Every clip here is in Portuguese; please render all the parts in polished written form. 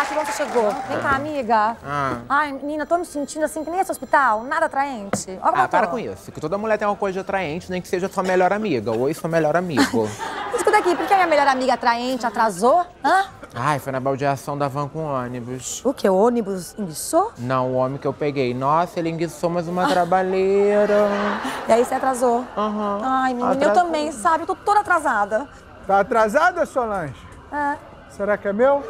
que bom que você chegou. Vem cá, amiga. Ai, menina, tô me sentindo assim que nem esse hospital, nada atraente. Olha como eu tô. Para com isso, que toda mulher tem uma coisa de atraente, nem que seja sua melhor amiga. Oi, sua melhor amigo. Escuta aqui, por que a minha melhor amiga atraente atrasou? Hã? Ai, foi na baldeação da van com ônibus. O que, o ônibus enguiçou? Não, o homem que eu peguei. Nossa, ele enguiçou mais uma trabalheira. E aí você atrasou? Aham. Ai, menina, eu também, sabe? Eu tô toda atrasada. Tá atrasada, Solange? É. Será que é meu?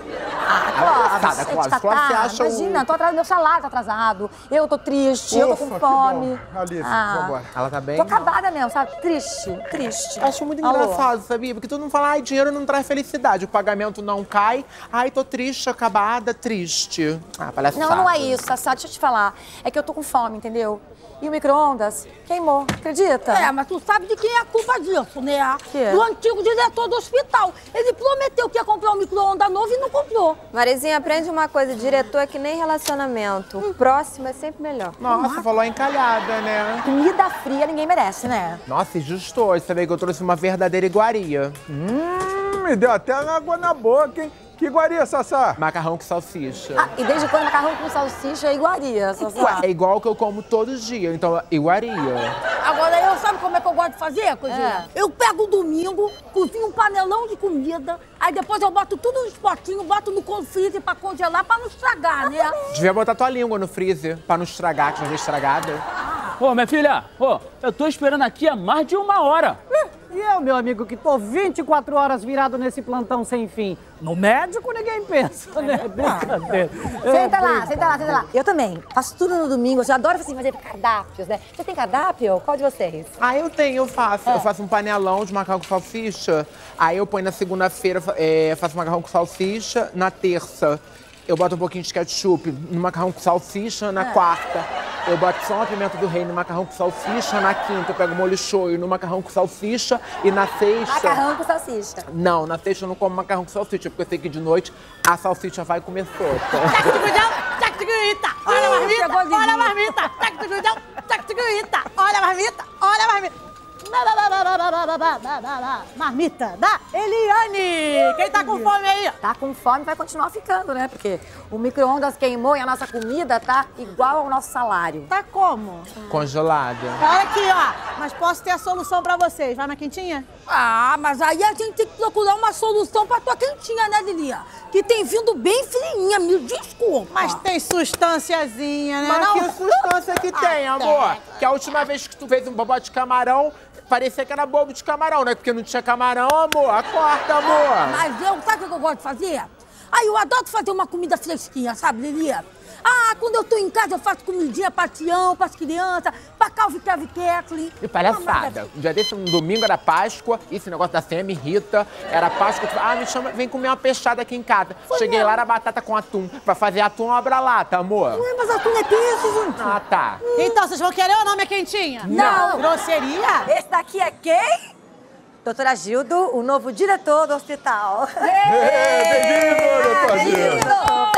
Clóvis, você acha imagina, tô atrasada, meu salário tá atrasado. Eu tô triste, eu tô com fome. Alice, vambora. Ela tá bem? Tô acabada mesmo, sabe? Triste, triste. Acho muito engraçado, sabia? Porque todo mundo fala, ai, dinheiro não traz felicidade, o pagamento não cai. Ai, tô triste, acabada, triste. Ah, palhaçada. Não é isso, Sassá, deixa eu te falar. É que eu tô com fome, entendeu? E o micro-ondas queimou, acredita? É, mas tu sabe de quem é a culpa disso, né? Que? Do antigo diretor do hospital. Ele prometeu que ia comprar um micro-ondas novo e não comprou. Marizinha, aprende uma coisa, diretor é que nem relacionamento. O próximo é sempre melhor. Nossa, falou encalhada, né? Comida fria ninguém merece, né? Nossa, e justo hoje, você vê que eu trouxe uma verdadeira iguaria. Me deu até água na boca, hein? Que iguaria, Sassá? Macarrão com salsicha. Ah, e desde quando macarrão com salsicha é iguaria, Sassá? Ué, é igual que eu como todo dia, então iguaria. Agora, eu sabe como é que eu gosto de fazer, coisinha? Eu pego o domingo, cozinho um panelão de comida, aí depois eu boto tudo nos potinhos, boto no freezer pra congelar, pra não estragar, né? Devia botar tua língua no freezer, pra não estragar, que não vem estragada. Ô, minha filha, eu tô esperando aqui há mais de 1 hora. E eu, meu amigo, que tô 24 horas virado nesse plantão sem fim. No médico ninguém pensa, né? Brincadeira. Senta lá. Eu também. Faço tudo no domingo. Eu adoro assim, fazer cardápios, né? Você tem cardápio? Qual de vocês? Ah, eu tenho, eu faço. Eu faço um panelão de macarrão com salsicha. Aí eu ponho na segunda-feira, faço macarrão com salsicha. Na terça, eu boto um pouquinho de ketchup no macarrão com salsicha. Na quarta, eu boto só uma pimenta do reino no macarrão com salsicha. Na quinta, eu pego molho shoyu no macarrão com salsicha. E na sexta... Macarrão com salsicha. Não, na sexta eu não como macarrão com salsicha, porque eu sei que de noite a salsicha vai comer sopa. Olha a marmita, olha a marmita. Olha a marmita, olha a marmita. Marmita da Eliane! Quem tá com fome aí? Tá com fome, vai continuar ficando, né? Porque o micro-ondas queimou e a nossa comida tá igual ao nosso salário. Tá como? Congelada. Olha aqui, ó. Mas posso ter a solução pra vocês. Vai na quentinha? Ah, mas aí a gente tem que procurar uma solução pra tua quentinha, né, Lilia? Que tem vindo bem friinha, me desculpa. Mas tem sustânciazinha, né? Mas que sustância que tem, amor? Que a última vez que tu fez um bobó de camarão, parecia que era bobo de camarão, né? Porque não tinha camarão, amor. Acorda, amor. Mas eu, sabe o que eu gosto de fazer? Aí eu adoro fazer uma comida fresquinha, sabe, Lilia? Ah, quando eu tô em casa eu faço comidinha pra Tião, pras crianças, pra Calvin Kathleen. E palhaçada. Um dia desse, um domingo era Páscoa, esse negócio da ceia me irrita. Era Páscoa, me chama, vem comer uma peixada aqui em casa. Cheguei lá, era batata com atum. Pra fazer atum, abra-lata, amor. Ué, mas atum é peixe, gente. Ah, tá. Então, vocês vão querer ou não minha quentinha? Não. Grosseria? Esse daqui é quem? Doutora Gildo, o novo diretor do hospital. Bem-vindo, doutor Gildo.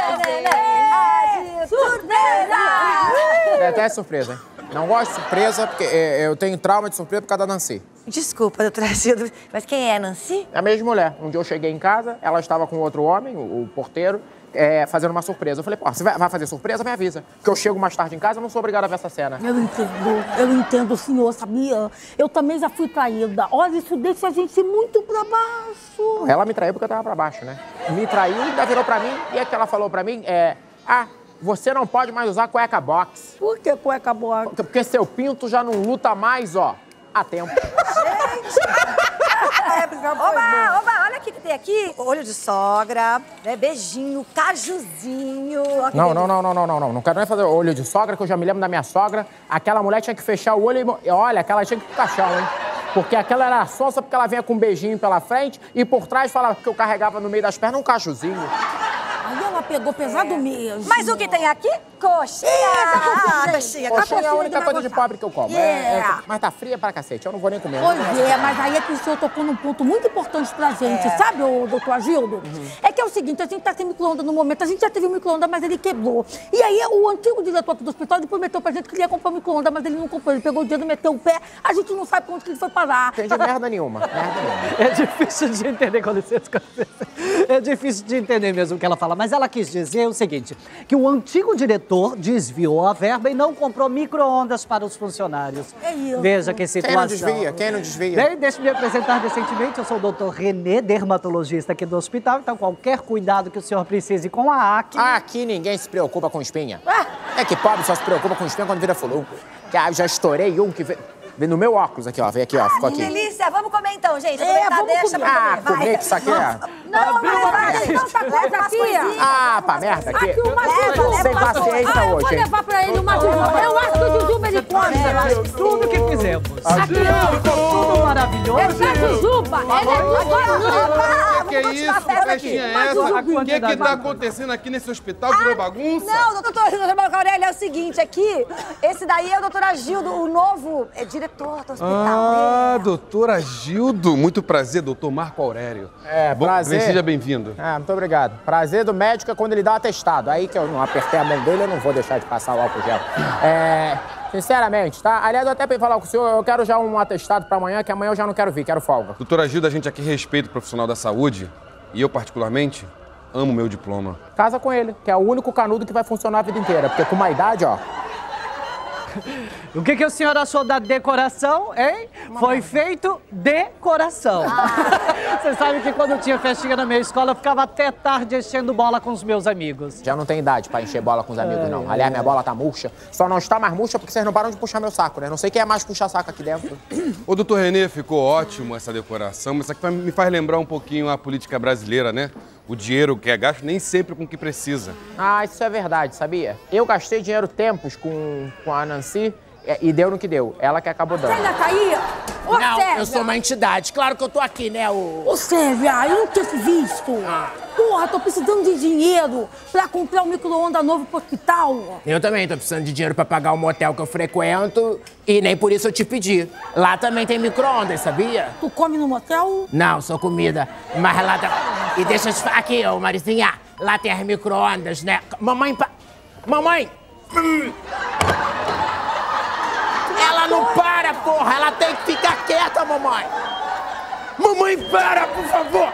Surpresa! É até surpresa, hein? Não gosto de surpresa, porque eu tenho trauma de surpresa por causa da Nancy. Desculpa, doutora Gildo, mas quem é a Nancy? É a mesma mulher. Um dia eu cheguei em casa, ela estava com outro homem, o porteiro, fazendo uma surpresa. Eu falei, pô, você vai fazer surpresa? Me avisa. Porque eu chego mais tarde em casa, eu não sou obrigada a ver essa cena. Eu entendo o senhor, sabia? Eu também já fui traída. Olha, isso deixa a gente muito pra baixo. Ela me traiu porque eu tava pra baixo, né? Me traiu, ainda virou pra mim, e é que ela falou pra mim, você não pode mais usar cueca box. Por que cueca boa? Porque seu pinto já não luta mais, ó, há tempo. Oba, olha o que tem aqui. Olho de sogra, né? Beijinho, cajuzinho. Não quero nem fazer olho de sogra, que eu já me lembro da minha sogra. Aquela mulher tinha que fechar o olho e olha, aquela tinha que ir pro caixão, hein? Porque aquela era sonsa porque ela vinha com um beijinho pela frente e por trás falava que eu carregava no meio das pernas um cajuzinho. Aí ela pegou pesado mesmo. Mas o que tem aqui? Coxinha. Coxinha é a única coisa de pobre que eu como. Mas tá fria pra cacete, eu não vou nem comer. Pois é, mas aí é que o senhor tocou num ponto muito importante pra gente, sabe, ô doutor Agildo? É que é o seguinte, a gente tá sem micro-ondas no momento, a gente já teve um micro-ondas, mas ele quebrou. E aí o antigo diretor aqui do hospital, ele prometeu pra gente que ele ia comprar um micro-ondas, mas ele não comprou, ele pegou o dinheiro, meteu o pé, a gente não sabe pra onde que ele foi parar. Não entendi merda nenhuma, É difícil de entender, com licença. É difícil de entender mesmo o que ela fala, mas ela quis dizer o seguinte, que o antigo diretor desviou a verba e não comprou micro-ondas para os funcionários. É isso. Veja que situação. Quem não desvia? Bem, deixa-me apresentar decentemente, eu sou o doutor Renê, dermatologista aqui do hospital, então qualquer cuidado que o senhor precise com a acne... Aqui ninguém se preocupa com espinha. É que pobre só se preocupa com espinha quando vira flu. Já estourei um que veio no meu óculos aqui, ó. Veio aqui, ó. Ficou aqui. Que delícia. Vamos comer então, gente. Aproveitar, deixa pra comer. Comer que isso aqui é... Não, mas tanta coisa aqui. Pra merda aqui. Aqui uma jujuba. Sem paciência Eu hoje, vou hein? levar pra ele uma jujuba. Eu acho que o jujuba ele come. Tudo que fizemos. Aqui, ó. Ficou tudo maravilhoso. Essa jujuba, ele é Que é isso? Que festinha é essa? O que tá acontecendo aqui nesse hospital? Virou bagunça? Não, doutor Marco Aurélio, é o seguinte, aqui, esse daí é o doutor Agildo, o novo diretor do hospital. Doutor Agildo. Muito prazer, doutor Marco Aurélio. Prazer. Seja bem-vindo. Muito obrigado. Prazer do médico é quando ele dá o atestado. Aí que eu não apertei a mão dele, eu não vou deixar de passar o álcool gel. Sinceramente, tá? Aliás, eu até pra falar com o senhor, eu quero já um atestado pra amanhã, que amanhã eu já não quero vir, quero folga. Doutor Agildo, a gente aqui respeita o profissional da saúde e eu, particularmente, amo meu diploma. Casa com ele, que é o único canudo que vai funcionar a vida inteira, porque com uma idade, ó... O que o senhor achou da decoração, hein? Foi feito decoração. Você sabe que quando eu tinha festinha na minha escola, eu ficava até tarde enchendo bola com os meus amigos. Já não tem idade pra encher bola com os amigos, não. Aliás, minha bola tá murcha. Só não está mais murcha porque vocês não param de puxar meu saco, né? Não sei quem é mais puxa saco aqui dentro. Ô, doutor Renê, ficou ótimo essa decoração, mas isso aqui me faz lembrar um pouquinho a política brasileira, né? O dinheiro que é gasto nem sempre com o que precisa. Isso é verdade, sabia? Eu gastei dinheiro tempos com a Nancy e deu no que deu. Ela que acabou dando. Sérvia tá aí? Ô, Não, Sérvia. eu sou uma entidade. Claro que eu tô aqui, né? Ô, Sérvia, eu não tinha visto. Porra, tô precisando de dinheiro pra comprar um micro-ondas novo pro hospital. Eu também tô precisando de dinheiro pra pagar o motel que eu frequento e nem por isso eu te pedi. Lá também tem micro-ondas, sabia? Tu come no motel? Não, só comida. Mas lá tá... E deixa eu te falar aqui, ô Marizinha. Lá tem as micro-ondas, né? Mamãe... Mamãe! Ela não para, porra! Ela tem que ficar quieta, mamãe! Mamãe, para, por favor!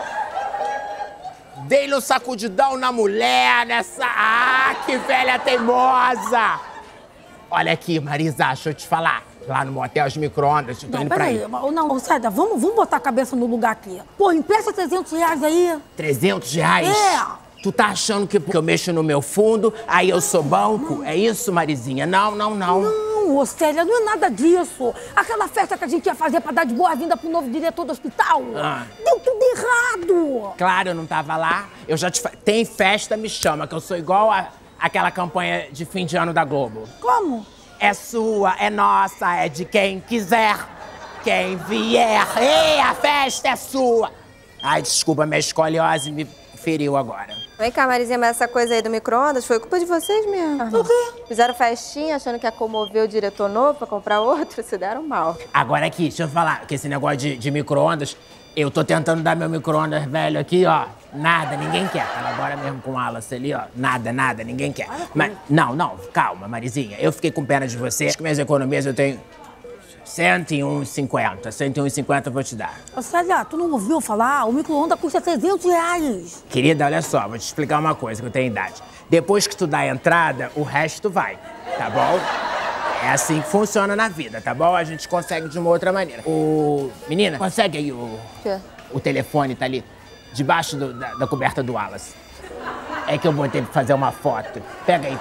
Dei-lhe um sacudidão na mulher, nessa... que velha teimosa! Olha aqui, Marisa, deixa eu te falar. Lá no motel, os micro-ondas, eu tô indo pra aí. Não, Sérvia, vamos botar a cabeça no lugar aqui. Pô, empresta 300 reais aí. 300 reais? Tu tá achando que eu mexo no meu fundo, aí eu sou banco? É isso, Marizinha? Não. Não, ô Célia, não é nada disso. Aquela festa que a gente ia fazer pra dar de boa-vinda pro novo diretor do hospital, deu tudo errado. Claro, eu não tava lá. Eu já te falei. Tem festa, me chama, que eu sou igual aquela campanha de fim de ano da Globo. Como? É sua, é nossa, é de quem quiser, quem vier. Ei, a festa é sua. Ai, desculpa, minha escoliose me feriu agora. Vem cá, Marizinha, mas essa coisa aí do micro-ondas foi culpa de vocês mesmo. Por quê? Fizeram festinha achando que ia comover o diretor novo pra comprar outro, se deram mal. Agora aqui, deixa eu falar, que esse negócio de micro-ondas, eu tô tentando dar meu micro-ondas velho aqui, ó. Nada, ninguém quer. Tava agora mesmo com o Wallace ali, ó. Nada, ninguém quer. Mas, não, calma, Marizinha. Eu fiquei com pena de você. Acho que minhas economias eu tenho 101,50. 101,50 eu vou te dar. Ô, Célia, tu não ouviu falar? O micro-ondas custa 300 reais. Querida, olha só, vou te explicar uma coisa, que eu tenho idade. Depois que tu dá a entrada, o resto vai, tá bom? É assim que funciona na vida, tá bom? A gente consegue de uma outra maneira. Menina, consegue aí o telefone, tá ali, debaixo da coberta do Wallace. É que eu vou ter que fazer uma foto. Pega aí.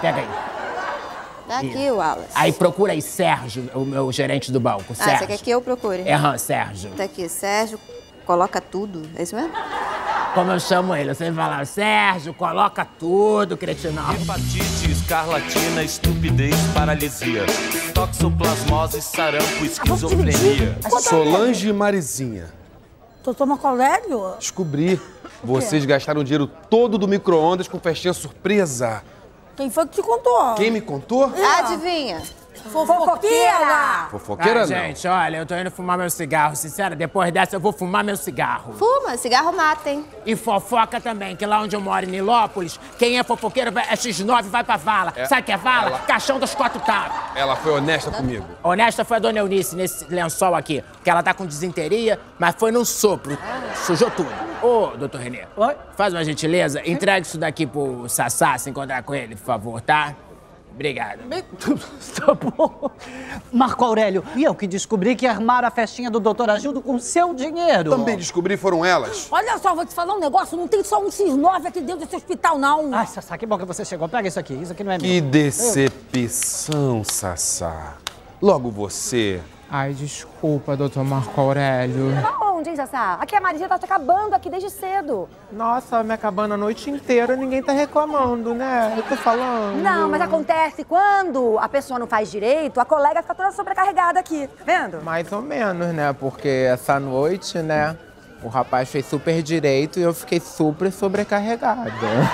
Tá aqui, Wallace. Aí procura aí Sérgio, o meu gerente do banco, Sérgio. Você quer que eu procure? Sérgio. Tá aqui, Sérgio, coloca tudo, é isso mesmo? Como eu chamo ele, você fala, Sérgio, coloca tudo, cretinão. Hepatite, escarlatina, estupidez, paralisia, toxoplasmose, sarampo, esquizofrenia. Solange e Marizinha. Doutor Marco Aurélio? Descobri. Vocês gastaram o dinheiro todo do micro-ondas com festinha surpresa. Quem foi que te contou? Quem me contou? Adivinha? Fofoqueira! Fofoqueira não. Gente, olha, eu tô indo fumar meu cigarro. Sincero, depois dessa eu vou fumar meu cigarro. Fuma, cigarro mata, hein? E fofoca também, que lá onde eu moro, em Nilópolis, quem é fofoqueiro é X9 vai pra vala. Sabe o que é vala? Caixão dos 4 tacos. Ela foi honesta comigo. Honesta foi a dona Eunice nesse lençol aqui, porque ela tá com desinteria, mas foi num sopro. Sujou tudo. Ô, doutor Renê, Oi? faz uma gentileza, entrega isso daqui pro Sassá, se encontrar com ele, por favor, tá? Obrigado. Tá bom. Marco Aurélio, e eu que descobri que armaram a festinha do doutor Agildo com seu dinheiro. Também descobri, foram elas. Olha só, vou te falar um negócio, não tem só um X9 aqui dentro desse hospital, não. Ai, Sassá, que bom que você chegou. Pega isso aqui não é meu. Que decepção, Sassá. Logo você. Ai, desculpa, doutor Marco Aurélio. Onde, hein, Sassá? Aqui a Maria tá te acabando aqui desde cedo. Nossa, me acabando a noite inteira, ninguém tá reclamando, né? Eu tô falando. Não, mas acontece quando a pessoa não faz direito, a colega fica toda sobrecarregada aqui, tá vendo? Mais ou menos, né? Porque essa noite, né, o rapaz fez super direito e eu fiquei super sobrecarregada.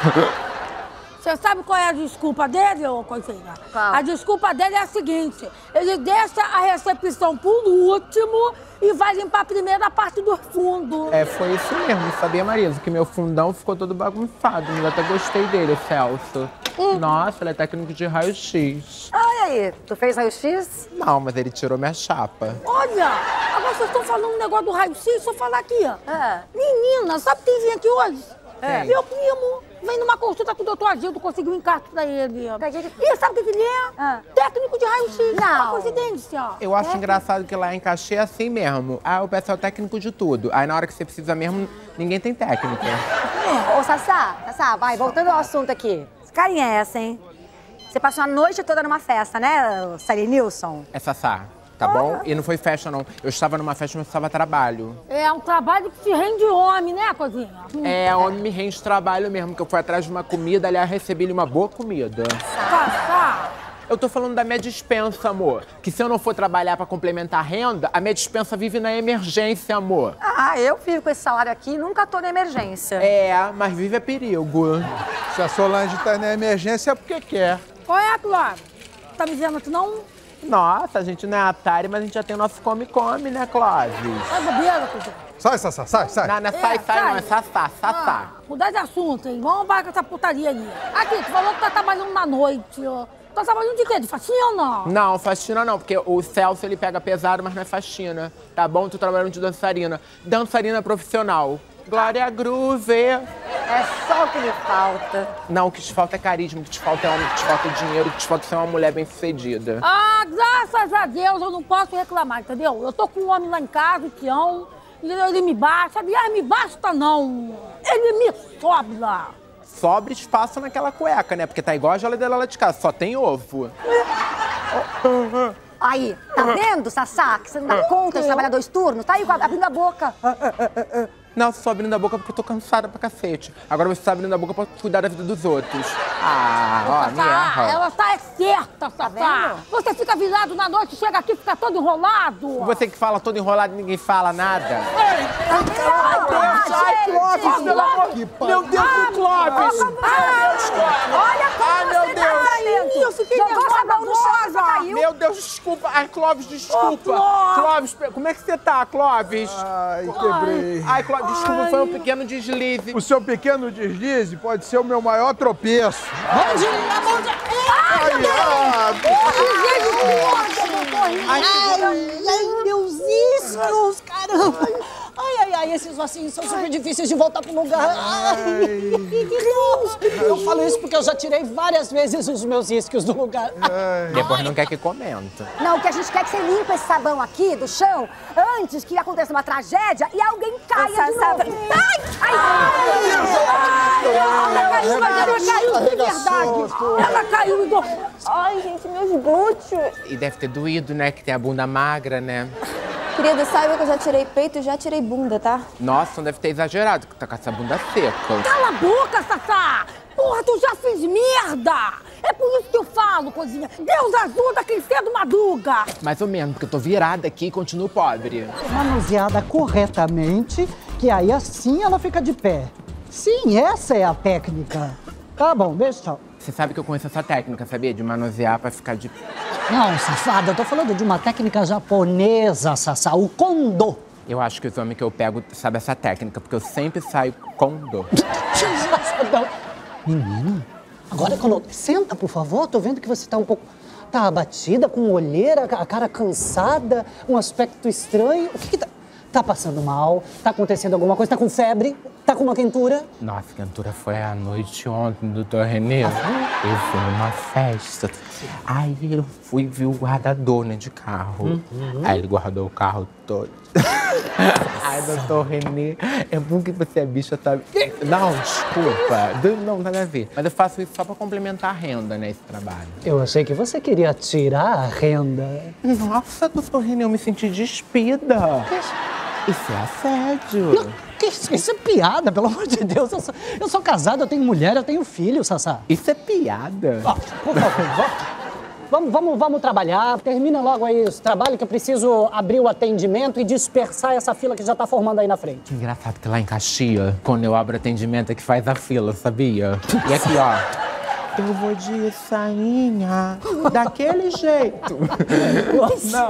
Você sabe qual é a desculpa dele, ô coisinha? Qual? A desculpa dele é a seguinte: ele deixa a recepção por último e vai limpar a primeira parte do fundo. É, foi isso mesmo, sabia, Marisa? Que meu fundão ficou todo bagunçado. Eu até gostei dele, o Celso. Nossa, ele é técnico de raio-x. Ah, e aí? Tu fez raio-x? Não, mas ele tirou minha chapa. Olha, agora vocês estão falando um negócio do raio-x, deixa eu falar aqui, ó. Menina, sabe quem vinha aqui hoje? Meu primo. Vem numa consulta com o doutor Agildo, conseguiu um encarte pra ele. E sabe o que ele é? Técnico de raio-x. Não. Uma coincidência. Eu acho engraçado que lá em Caxias é assim mesmo. Ah, o pessoal é técnico de tudo. Aí na hora que você precisa mesmo, ninguém tem técnica. Ô, Sassá, vai, voltando ao assunto aqui. Que carinha é essa, hein? Você passou a noite toda numa festa, né, Sally Nilson? É Sassá, tá bom? E não foi festa, não. Eu estava numa festa, mas eu estava trabalho. É um trabalho que te rende homem, né, coisinha? É, homem me rende trabalho mesmo, que eu fui atrás de uma comida, aliás, recebi uma boa comida. Sassá. Eu tô falando da minha dispensa, amor. Que se eu não for trabalhar pra complementar a renda, a minha dispensa vive na emergência, amor. Ah, eu vivo com esse salário aqui e nunca tô na emergência. É, mas vive é perigo. Se a Solange tá na emergência é porque quer. Qual é, Clóvis? Tá me dizendo que não? Nossa, a gente não é Atari, mas a gente já tem o nosso come-come, né, Clóvis? Tá bobeira, coisinha. Sai, Sassá, sai. Não, não é sai, não, é Sassá. Mudar de assunto, hein? Vamos parar com essa putaria aí. Aqui, tu falou que tá trabalhando na noite, ó. Tá trabalhando de quê? De faxina ou não? Não, faxina não, porque o Celso, ele pega pesado, mas não é faxina. Tá bom? Tô trabalhando de dançarina. Dançarina profissional. Glória Groove. É só o que me falta. Não, o que te falta é carisma, o que te falta é homem, o que te falta é dinheiro, o que te falta é ser uma mulher bem-sucedida. Ah, graças a Deus eu não posso reclamar, entendeu? Eu tô com um homem lá em casa, o Tião, e ele me baixa. Aliás, me basta não. Ele me sobra. Sobra espaço naquela cueca, né? Porque tá igual a geladeira lá de casa, só tem ovo. Aí, tá vendo, Sassá? Que você não dá conta de trabalhar 2 turnos? Tá aí abrindo a boca. Não, você só abrindo a boca porque eu tô cansada pra cacete. Agora você tá abrindo a boca pra cuidar da vida dos outros. Ah, ó, me erra. Ela tá certa, Sassá. Você fica virado na noite, chega aqui e fica todo enrolado. Você que fala todo enrolado e ninguém fala nada. Ai, Clóvis, pelo amor de Deus. Meu Deus, o Clóvis! Olha como Ai, meu você Deus. tá saindo. Eu fiquei Jogou sabão no chão, você caiu. Meu Deus, desculpa. Ai, Clóvis, desculpa. Clóvis, como é que você tá, Clóvis? Ai, quebrei. Ai, Clóvis, desculpa, foi um pequeno deslize. O seu pequeno deslize pode ser o meu maior tropeço. Ai, meus isquios, caramba. Ai, esses ossinhos são super difíceis de voltar pro lugar. Ai, Deus. Eu falo isso porque eu já tirei várias vezes os meus isquios do lugar. Depois não quer que comenta. Não, o que a gente quer é que você limpe esse sabão aqui do chão antes que aconteça uma tragédia e alguém caia de novo. Ela caiu, mas ela caiu de verdade. Ela caiu igual... Ai, gente, meus glúteos. E deve ter doído, né? Que tem a bunda magra, né? Querida, saiba que eu já tirei peito e já tirei bunda, tá? Nossa, não deve ter exagerado, que tá com essa bunda seca. Cala a boca, Sassá! Porra, tu já fez merda! É por isso que eu falo, coisinha. Deus ajuda quem cedo madruga. Mais ou menos, porque eu tô virada aqui e continuo pobre. Manuseada corretamente, que aí assim ela fica de pé. Sim, essa é a técnica. Tá bom, beijo, tchau. Você sabe que eu conheço essa técnica, sabia? De manusear pra ficar de... Não, safada, eu tô falando de uma técnica japonesa, Sassá, o Kondo. Eu acho que os homens que eu pego sabem essa técnica, porque eu sempre saio com dor. Menina, agora quando... Senta, por favor, tô vendo que você tá um pouco... Tá abatida, com olheira, a cara cansada, um aspecto estranho. O que tá... Tá passando mal? Tá acontecendo alguma coisa? Tá com febre? Tá com uma quentura? Nossa, a quentura foi à noite ontem, doutor Renê. Eu fui numa festa. Aí eu fui ver o guardador, né, de carro. Aí ele guardou o carro todo. Ai, doutor Renê, é bom que você é bicha, sabe? Não, desculpa. Não, nada a ver. Mas eu faço isso só pra complementar a renda, né, esse trabalho. Eu achei que você queria tirar a renda. Nossa, doutor Renê, eu me senti despida. Isso é assédio. Não, isso é piada, pelo amor de Deus. Eu sou casado, eu tenho mulher, eu tenho filho, Sassá. Isso é piada. Por favor, vamos trabalhar. Termina logo aí esse trabalho que eu preciso abrir o atendimento e dispersar essa fila que já tá formando aí na frente. Engraçado que lá em Caxias, quando eu abro atendimento é que faz a fila, sabia? E aqui, ó. Eu vou de sainha, daquele jeito. Nossa, não.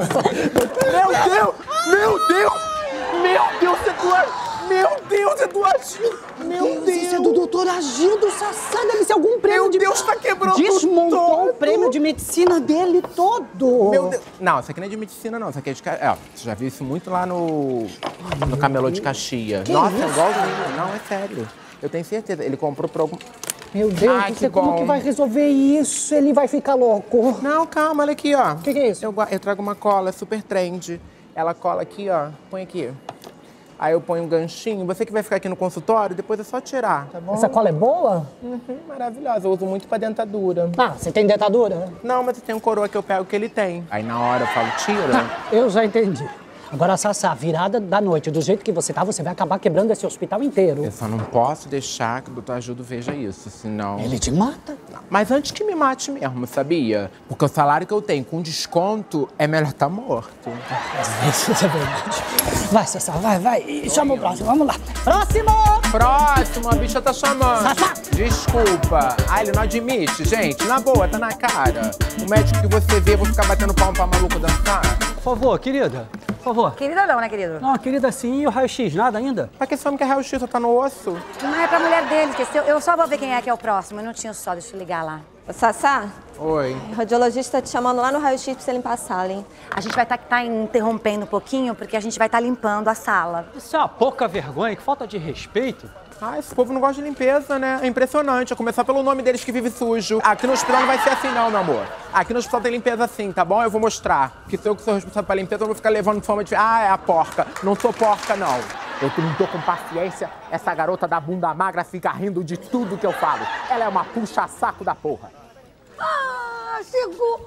Meu Deus, Eduardo. Meu Deus. Isso é do doutor Agildo, Sassá. Deve ser algum prêmio de... Meu Deus, tá quebrando Desmontou todo. o prêmio de medicina dele todo. Meu Deus. Não, isso aqui não é de medicina, não. Isso aqui é de... você já viu isso muito lá no camelô de Caxias. Nossa, é igualzinho. Não, é sério. Eu tenho certeza. Ele comprou por algum... Meu Deus, você como que vai resolver isso? Ele vai ficar louco. Não, calma, olha aqui, ó. O que é isso? Eu trago uma cola super trend. Ela cola aqui, ó. Põe aqui. Aí eu ponho um ganchinho. Você que vai ficar aqui no consultório, depois é só tirar, tá bom? Essa cola é boa? Maravilhosa. Eu uso muito pra dentadura. Ah, você tem dentadura? Não, mas tem um coroa que eu pego que ele tem. Aí na hora eu falo, tira. Eu já entendi. Agora, Sassá, virada da noite, do jeito que você tá, você vai acabar quebrando esse hospital inteiro. Eu só não posso deixar que o doutor Agildo veja isso, senão... Ele te mata? Mas antes que me mate mesmo, sabia? Porque o salário que eu tenho com desconto é melhor estar morto. Isso é verdade. Vai, Sassá, vai. E chama o próximo, vamos lá. Próximo, a bicha tá chamando. Sassá! Desculpa. Ah, ele não admite, gente. Na boa, tá na cara. O médico que você vê, eu vou ficar batendo palmo pra maluco dançar. Por favor, querida. Por favor. Querida não, né, querido? Não, querida sim. E o raio-x? Nada ainda? Pra que esse homem quer raio-x? Só tá no osso? Não é pra mulher dele, esqueceu. Eu só vou ver quem é que é o próximo. Eu não tinha só, deixa eu ligar lá. Ô, Sassá, Oi. o radiologista tá te chamando lá no raio-x pra você limpar a sala, hein? A gente vai estar interrompendo um pouquinho, porque a gente vai estar limpando a sala. Isso é uma pouca vergonha, que falta de respeito. Ah, esse povo não gosta de limpeza, né? É impressionante. A começar pelo nome deles que vive sujo. Aqui no hospital não vai ser assim não, meu amor. Aqui no hospital tem limpeza assim, tá bom? Eu vou mostrar. Que sou eu que sou responsável pela limpeza, eu vou ficar levando fama de... Ah, é a porca. Não sou porca, não. Eu não tô com paciência. Essa garota da bunda magra fica rindo de tudo que eu falo. Ela é uma puxa-saco da porra. Ah, chegou!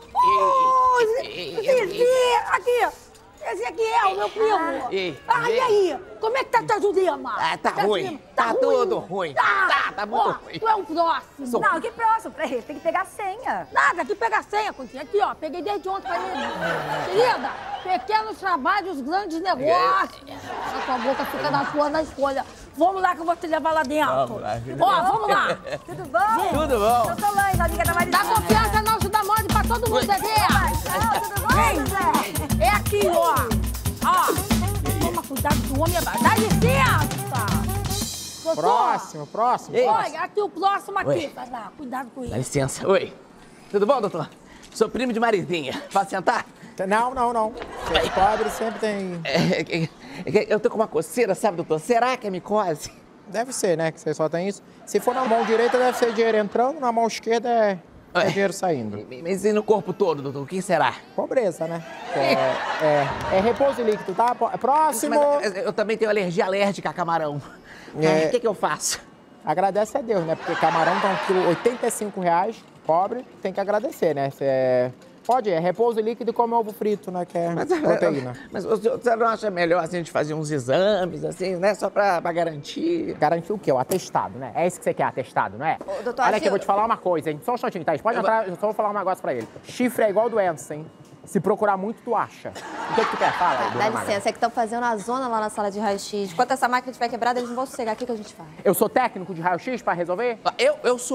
Aqui! Esse aqui é o meu primo! E aí? Como é que tá tua Jurema? Tá ruim. Tá tudo ruim. Tá muito ruim. Tu é o próximo. Não, que próximo pra ele? Tem que pegar a senha. Nada, que pegar a senha, Coutinho. Aqui, ó, peguei desde ontem pra ele. Querida, pequenos trabalhos, grandes negócios. A tua boca fica na tua escolha. Vamos lá que eu vou te levar lá dentro. Vamos lá. Ó, vamos lá. Tudo bom? Tudo bom. Eu sou Solange, amiga da Maria. Dá confiança não, se dá mole pra todo mundo, Zezé. Tudo bom, Zé? É aqui, ó. Ó, toma cuidado do homem. Dá licença. Doutor. Próximo. Olha, aqui o próximo aqui. Vai lá, cuidado com Dá ele. licença. Oi. Tudo bom, doutor? Sou primo de Marizinha. Posso sentar? Não. Os pobres sempre tem... Eu tô com uma coceira, sabe, doutor? Será que é micose? Deve ser, né? Que você só tem isso. Se for na mão direita, deve ser dinheiro entrando, na mão esquerda é dinheiro saindo. Mas e no corpo todo, doutor? O que será? Pobreza, né? É repouso líquido, tá? Próximo! Mas eu também tenho alergia alérgica a camarão. O que eu faço? Agradece a Deus, né? Porque camarão tá um quilo R$85, pobre, tem que agradecer, né? Pode, repouso líquido e come ovo frito, né? Que é proteína. Mas você não acha melhor assim, a gente fazer uns exames, assim, né? Só pra garantir? Garantir o quê? O atestado, né? É isso que você quer, atestado, não é? Ô, doutor, Olha aqui, eu vou te falar uma coisa, hein? Só um instantinho, tá? Pode entrar, eu só vou falar um negócio pra ele. Chifre é igual doença, hein? Se procurar muito, tu acha. O que tu quer? Fala aí, Dá licença, é que estão fazendo a zona lá na sala de raio-x. Enquanto essa máquina estiver quebrada, eles não vão sossegar. O que a gente faz? Eu sou técnico de raio-x pra resolver? Eu sou.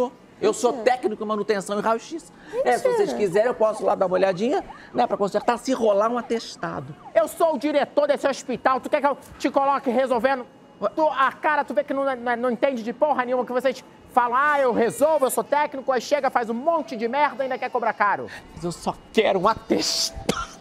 Eu sou técnico em manutenção e raio-x. Se vocês quiserem, eu posso lá dar uma olhadinha, né, pra consertar, se rolar um atestado. Eu sou o diretor desse hospital, tu quer que eu te coloque resolvendo? Tu vê que não entende de porra nenhuma, que vocês falam, eu resolvo, eu sou técnico, aí chega, faz um monte de merda e ainda quer cobrar caro. Mas eu só quero um atestado.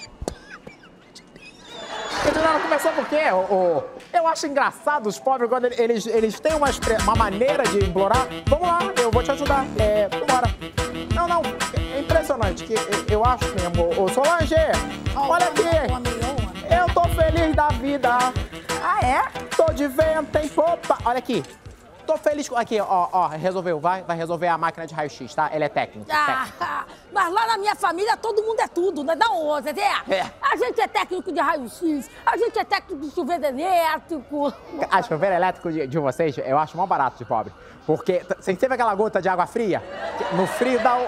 Não começou por quê? Eu acho engraçado os pobres quando eles têm uma maneira de implorar. Vamos lá, eu vou te ajudar. Vambora. Não, é impressionante. Que eu acho mesmo. Ô, Solange, olha aqui. Eu tô feliz da vida. Ah, é? Tô de vento, hein? Opa, olha aqui. Tô feliz com... Aqui, ó, resolveu. Vai resolver a máquina de raio-x, tá? Ele é técnico. Mas lá na minha família todo mundo é tudo, né? Dá um Zé. A gente é técnico de raio-x, a gente é técnico de chuveiro elétrico. A chuveiro elétrico de vocês, eu acho mó barato de pobre. Porque você teve aquela gota de água fria? No frio dá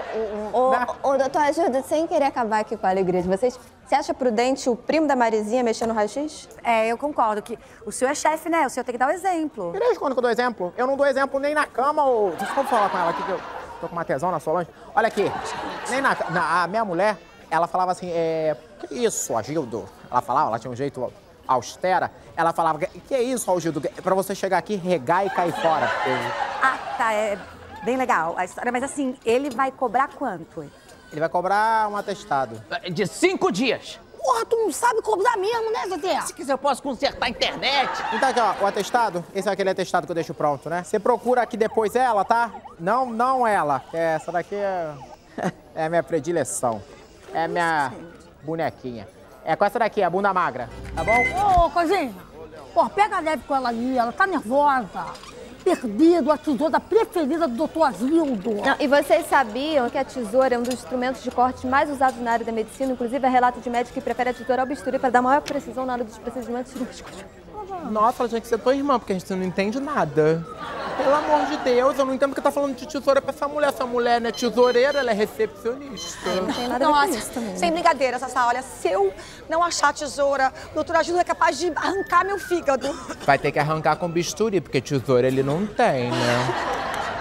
Ô, doutor, ajuda, sem querer acabar aqui com a alegria de vocês, você acha prudente o primo da Marizinha mexer no raio-x? Eu concordo que o senhor é chefe, né? O senhor tem que dar o exemplo. E desde quando que eu dou exemplo? Eu não dou exemplo nem na cama ou... Deixa eu falar com ela aqui que eu tô com uma tesão na Solange. Olha aqui, nem a minha mulher, ela falava assim, que isso, Agildo? Ela tinha um jeito austera. Ela falava, que é isso, Agildo? Pra você chegar aqui, regar e cair fora. Tá, é bem legal a história, mas assim, ele vai cobrar quanto? Ele vai cobrar um atestado. De 5 dias. Porra, tu não sabe cobrar mesmo, né, Zé? Se quiser, eu posso consertar a internet. Então aqui, ó, o atestado, esse é aquele atestado que eu deixo pronto, né? Você procura aqui depois ela, tá? Não ela. Essa daqui é a minha predileção. É a minha bonequinha. É com essa daqui, a bunda magra, tá bom? Ô, coisinha, pô, pega leve com ela ali, ela tá nervosa. Perdido, a tesoura preferida do doutor Agildo. E vocês sabiam que a tesoura é um dos instrumentos de corte mais usados na área da medicina? Inclusive, há relato de médico que prefere a tesoura ao bisturi para dar maior precisão na hora dos procedimentos cirúrgicos. Nossa, ela tinha que ser tua irmã, porque a gente não entende nada. Pelo amor de Deus, eu não entendo porque tá falando de tesoura pra essa mulher. Essa mulher não é tesoureira, ela é recepcionista. Não tem nada a ver com isso também. Sem brincadeira, Sassá. Olha, se eu não achar a tesoura, o doutor Agildo é capaz de arrancar meu fígado. Vai ter que arrancar com bisturi, porque tesoura ele não tem, né?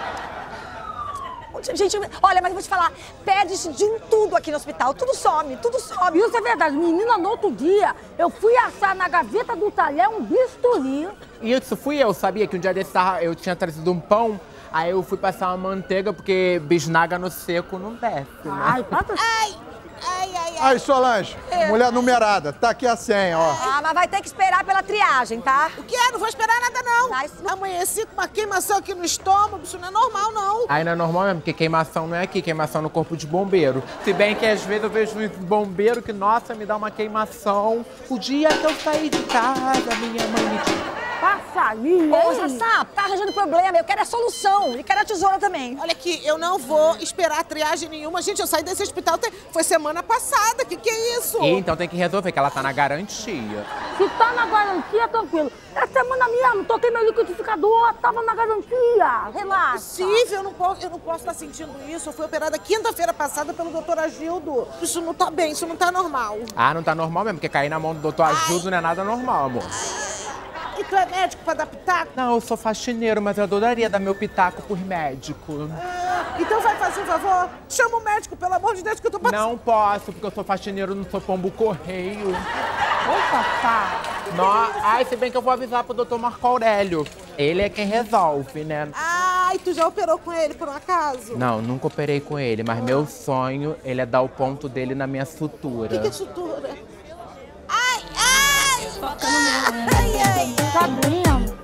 Gente, olha, mas eu vou te falar, perde de tudo aqui no hospital, tudo some, tudo some. Isso é verdade, menina, no outro dia, eu fui achar na gaveta do talher um bisturi. Isso fui eu, sabia que um dia desse eu tinha trazido um pão, aí eu fui passar uma manteiga, porque bisnaga no seco não desce, né? Ai, passa... Aí, Solange, mulher numerada, tá aqui a senha, ó. Mas vai ter que esperar pela triagem, tá? O quê? Não vou esperar nada, não. Amanheci com uma queimação aqui no estômago, isso não é normal, não. Aí não é normal mesmo, porque queimação não é aqui, queimação no corpo de bombeiro. Se bem que às vezes eu vejo um bombeiro que, nossa, me dá uma queimação. O dia que eu saí de casa, minha mãe me disse... Passa ali, Ô, Sassá, tá arranjando problema, eu quero a solução e quero a tesoura também. Olha aqui, eu não vou esperar triagem nenhuma. Gente, eu saí desse hospital, foi semana passada, que é isso? Então tem que resolver, que ela tá na garantia. Se tá na garantia, tranquilo. Essa semana mesmo, toquei meu liquidificador, tava na garantia, relaxa. Impossível, eu não posso estar sentindo isso. Eu fui operada quinta-feira passada pelo doutor Agildo. Isso não tá bem, isso não tá normal. Ah, não tá normal mesmo, porque cair na mão do doutor Agildo não é nada normal, amor. E tu é médico pra dar pitaco? Não, eu sou faxineiro, mas eu adoraria dar meu pitaco por médico. Então vai fazer um favor? Chama o médico, pelo amor de Deus, que eu tô passando. Não posso, porque eu sou faxineiro, não sou pombo correio. Opa, tá. Ai, se bem que eu vou avisar pro doutor Marco Aurélio. Ele é quem resolve, né? Ai, tu já operou com ele, por um acaso? Não, nunca operei com ele, mas meu sonho, ele é dar o ponto dele na minha sutura. O que é sutura? Ai, ai! Tá doendo?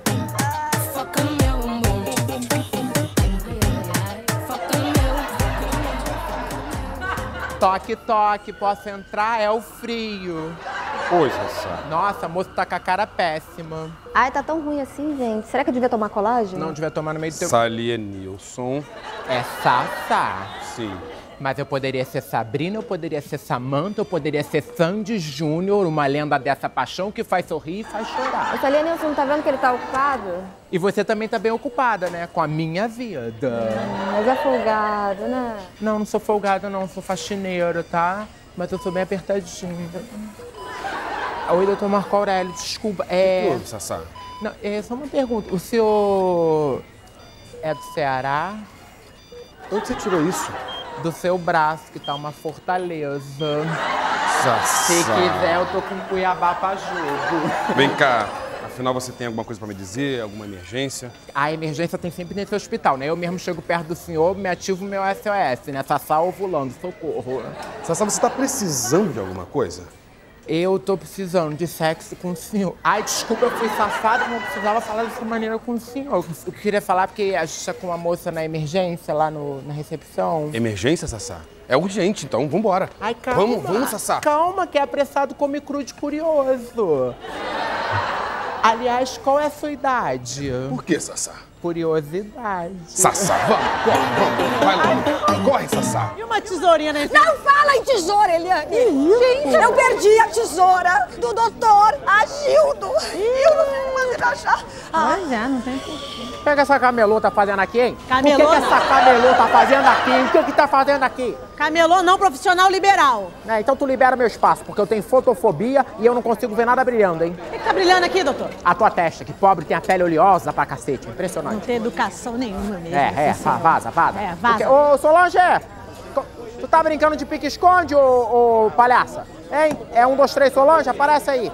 Toque, toque, posso entrar? É o frio. Oi, Sassá. Nossa, a moça tá com a cara péssima. Ai, tá tão ruim assim, gente. Será que eu devia tomar colágeno? Não, devia tomar no meio do teu... Salienilson. É Sassá. Sim. Mas eu poderia ser Sabrina, eu poderia ser Samantha, eu poderia ser Sandy Júnior, uma lenda dessa paixão que faz sorrir e faz chorar. O Salienilson, não tá vendo que ele tá ocupado? E você também tá bem ocupada, né? Com a minha vida. Mas é folgado, né? Não, não sou folgada, não. Sou faxineiro, tá? Mas eu sou bem apertadinho. Oi, doutor Marco Aurélio, desculpa. O que houve, Sassá? Não, só uma pergunta. O senhor é do Ceará? Onde você tirou isso? Do seu braço, que tá uma fortaleza. Sassá. Se quiser, eu tô com Cuiabá pra jogo. Vem cá. Afinal, você tem alguma coisa pra me dizer? Alguma emergência? A emergência tem sempre nesse hospital, né? Eu mesmo chego perto do senhor, me ativo o meu SOS, né? Sassá ovulando, socorro. Sassá, você tá precisando de alguma coisa? Eu tô precisando de sexo com o senhor. Ai, desculpa, eu fui safada, não precisava falar dessa maneira com o senhor. Eu queria falar porque a gente tá com uma moça na emergência, lá na recepção. Emergência, Sassá? É urgente, então vambora. Ai, calma. Vamos, Sassá. Calma, que é apressado come cru de curioso. Aliás, qual é a sua idade? Por que, Sassá? Curiosidade. Sassá, vamos. Vai lá. Corre, Sassá. E uma tesourinha nesse... Não fala em tesoura, Eliane! Gente, eu perdi a tesoura do doutor Agildo! Eu não sei mais achar. Pois é, não tem porquê. O que essa camelô tá fazendo aqui, hein? Camelô? O que essa camelô tá fazendo aqui? O que tá fazendo aqui? Camelô não profissional liberal. Então tu libera meu espaço, porque eu tenho fotofobia e eu não consigo ver nada brilhando, hein? O que tá brilhando aqui, doutor? A tua testa, que pobre, tem a pele oleosa pra cacete. Impressionante. Não tem educação nenhuma mesmo. Vaza. É, vaza. Ô, Solange, tu tá brincando de pique-esconde, ô palhaça? Hein? É 1, 2, 3, Solange, aparece aí.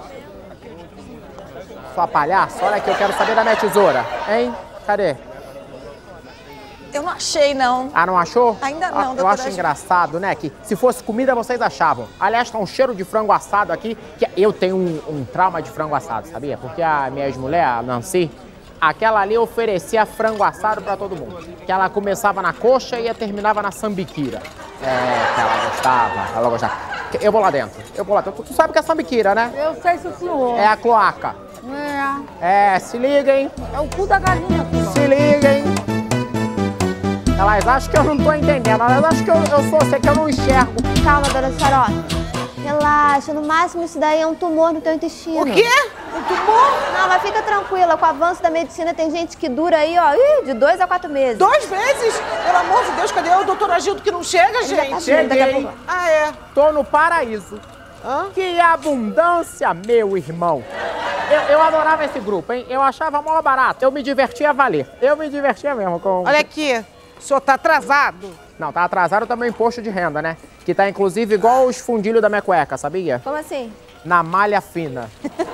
Sua palhaça, olha aqui, eu quero saber da minha tesoura, hein? Cadê? Eu não achei, não. Ah, não achou? Ainda não, doutora. Eu acho engraçado, né, que se fosse comida, vocês achavam. Aliás, tá um cheiro de frango assado aqui, que eu tenho um trauma de frango assado, sabia? Porque a minha ex-mulher, a Nancy, aquela ali oferecia frango assado pra todo mundo. Que ela começava na coxa e terminava na sambiquira. Que ela gostava. Eu vou lá dentro. Tu sabe que é sambiquira, né? Eu sei, seu senhor. É a cloaca. Se liga, hein? É o cu da galinha, senhor. Se liga, hein? Elas acham que eu não tô entendendo, elas acham que eu sou assim, que eu não enxergo. Calma, dona Charota. Relaxa, no máximo isso daí é um tumor no teu intestino. O quê? Um tumor? Não, mas fica tranquila, com o avanço da medicina tem gente que dura aí, ó, de 2 a 4 meses. 2 meses? Pelo amor de Deus, cadê o doutor Agildo que não chega, gente? Cheguei. Ah, é? Tô no paraíso. Que abundância, meu irmão. Eu adorava esse grupo, hein? Eu achava mó barato. Eu me divertia a valer. Eu me divertia mesmo com... Olha aqui, o senhor tá atrasado. Não, tá atrasado também o imposto de renda, né? Que tá inclusive igual os fundilhos da minha cueca, sabia? Como assim? Na malha fina.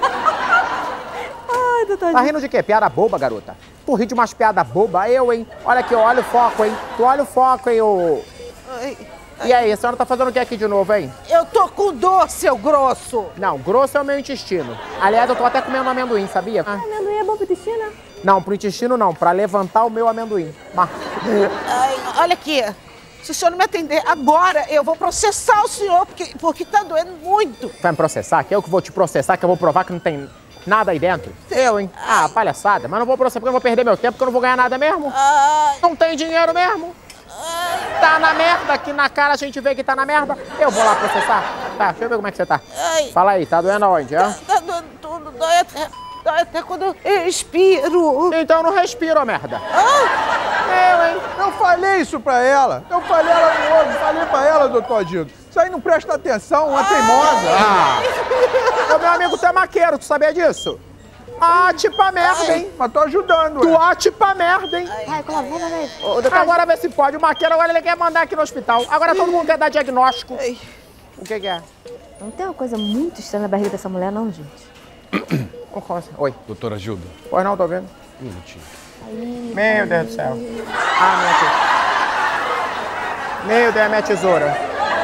Ai, doutor. Tá rindo de quê? Piada boba, garota? Tu ri de umas piadas bobas? Eu, hein? Olha aqui, olha o foco, hein? Tu olha o foco, hein, ô... E aí, a senhora tá fazendo o que aqui de novo, hein? Eu tô com dor, seu grosso. Não, grosso é o meu intestino. Aliás, eu tô até comendo amendoim, sabia? Amendoim é bom pro intestino? Não, pro intestino não, pra levantar o meu amendoim. Ai, olha aqui, se o senhor não me atender agora, eu vou processar o senhor, porque tá doendo muito. Vai me processar? Que eu que vou te processar, que eu vou provar que não tem nada aí dentro? Eu, hein? Ah, palhaçada. Mas não vou processar porque eu vou perder meu tempo, porque eu não vou ganhar nada mesmo. Não tem dinheiro mesmo. Tá na merda, aqui na cara a gente vê que tá na merda. Eu vou lá processar. Tá, deixa eu ver como é que você tá. Fala aí, tá doendo aonde, hã? Tá doendo tudo, dói até quando eu respiro. Então não respiro, merda. Eu falei isso pra ela. Eu falei pra ela, doutor Agildo. Isso aí não presta atenção, uma teimosa. Meu amigo, tu é maqueiro, tu sabia disso? Tipo a merda, hein? Mas tô ajudando, Tu tipo a merda, hein? Ai, colabora, velho. Agora vê se pode. O maqueiro agora ele quer mandar aqui no hospital. Agora todo mundo quer dar diagnóstico. O que é? Não tem uma coisa muito estranha na barriga dessa mulher, não, gente? Oi. Doutor Agildo. Pois não, tô vendo. Um minutinho. Meu Deus do céu. Minha tesoura. Meu Deus, minha tesoura.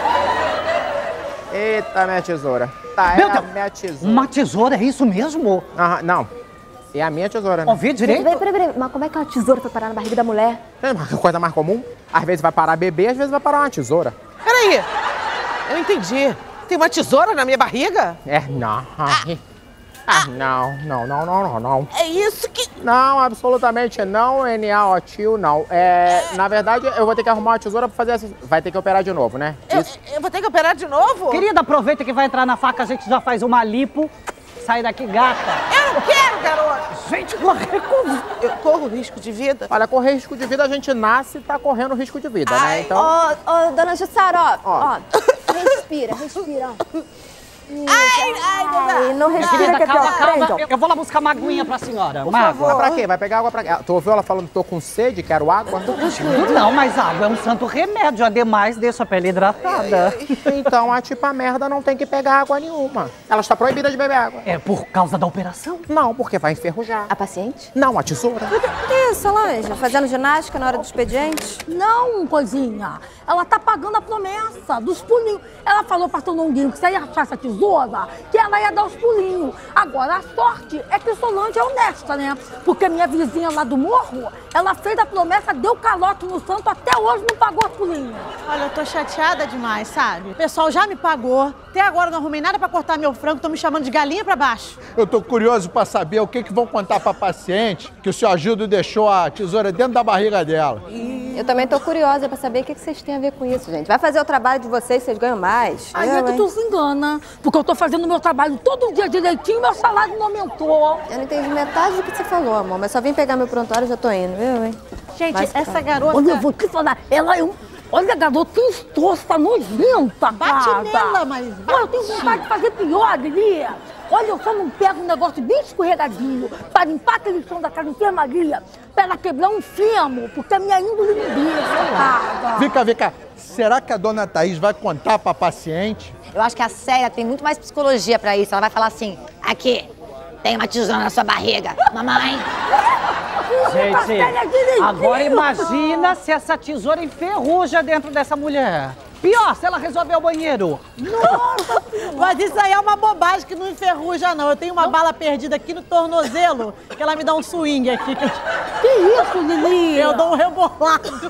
Eita, minha tesoura. Tá, Meu é Deus. a minha tesoura. Uma tesoura, é isso mesmo? Não. É a minha tesoura, né? Ouvi direito? Peraí. Mas como é que uma tesoura foi parar na barriga da mulher? É uma coisa mais comum. Às vezes vai parar bebê, às vezes vai parar uma tesoura. Peraí, eu entendi. Tem uma tesoura na minha barriga? Não. Não. É isso que... Não, absolutamente não, NaOtil, não. Na verdade, eu vou ter que arrumar uma tesoura pra fazer essa... Vai ter que operar de novo, né? Eu vou ter que operar de novo? Querida, aproveita que vai entrar na faca, a gente já faz uma lipo. Sai daqui, gata. Eu não quero, garoto. Gente, eu corro risco de vida? Olha, correr risco de vida, a gente nasce e tá correndo risco de vida, né? Então... Ô, dona Jussara, ó. Respira. Ai, não respira. Querida, calma. Eu vou lá buscar uma aguinha pra senhora. Por favor. Mas pra quê? Vai pegar água pra quê? Tu ouviu ela falando, tô com sede, quero água? Não, mas água é um santo remédio. Ademais, deixa a pele hidratada. Então, a tipa merda não tem que pegar água nenhuma. Ela está proibida de beber água. É por causa da operação? Não, porque vai enferrujar. A paciente? Não, a tesoura. O que é isso, Solange? Fazendo ginástica na hora do expediente? Não, coisinha. Ela tá pagando a promessa dos pulinhos. Ela falou pra seu Longuinho que se ia achar essa tesoura, que ela ia dar os pulinhos. Agora, a sorte é que Solange é honesta, né? Porque minha vizinha lá do morro, ela fez a promessa, deu calote no santo, até hoje não pagou os pulinhos. Olha, eu tô chateada demais, sabe? O pessoal já me pagou. Até agora não arrumei nada pra cortar meu frango, estão me chamando de galinha pra baixo. Eu tô curioso pra saber o que vão contar pra paciente que o senhor Agildo deixou a tesoura dentro da barriga dela. Eu também tô curiosa pra saber o que vocês têm a ver com isso, gente. Vai fazer o trabalho de vocês, vocês ganham mais. Aí é que tu se engana, porque eu tô fazendo o meu trabalho todo dia direitinho e meu salário não aumentou. Eu não entendi metade do que você falou, amor, mas só vim pegar meu prontuário e já tô indo, viu, hein? Gente, essa garota... Olha, eu vou te falar, ela é um... Olha, garota, que estoça nojenta, bate cara. nela, mas... Olha, eu tenho vontade de fazer pior, Lili. Olha, eu só não pego um negócio bem escorregadinho para limpar aquele chão da casa de enfermaria, para ela quebrar um fêmur, porque a minha índole me deixa, Vem cá. Será que a dona Thaís vai contar pra paciente? Eu acho que a Célia tem muito mais psicologia pra isso. Ela vai falar assim, aqui, tem uma tesoura na sua barriga, mamãe. Gente, agora imagina se essa tesoura enferruja dentro dessa mulher. Pior, se ela resolver o banheiro. Nossa, mas isso aí é uma bobagem que não enferruja, não. Eu tenho uma bala perdida aqui no tornozelo, que ela me dá um swing aqui. Que isso, Lili? Eu dou um rebolado.